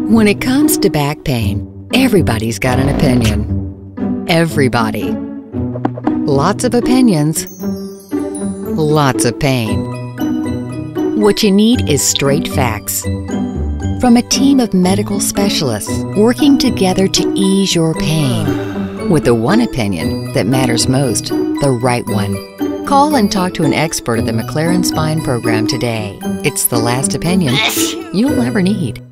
When it comes to back pain, everybody's got an opinion. Everybody. Lots of opinions, lots of pain. What you need is straight facts from a team of medical specialists working together to ease your pain with the one opinion that matters most, the right one. Call and talk to an expert at the McLaren Spine Program today. It's the last opinion you'll ever need.